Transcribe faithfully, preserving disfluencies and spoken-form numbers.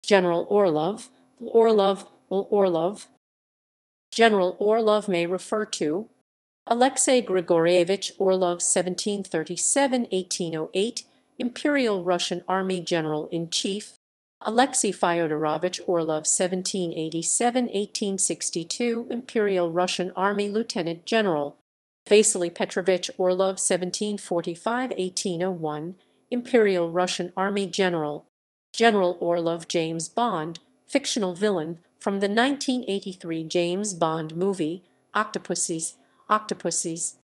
General Orlov, Orlov, Orlov. General Orlov may refer to Alexei Grigoryevich Orlov seventeen thirty-seven to eighteen oh eight, Imperial Russian Army General-in-Chief, Alexey Fyodorovich Orlov seventeen eighty-seven to eighteen sixty-two, Imperial Russian Army Lieutenant General, Vasily Petrovich Orlov seventeen forty-five to eighteen oh one, Imperial Russian Army General, General Orlov James Bond, fictional villain from the nineteen eighty-three James Bond movie, Octopussy, Octopussies.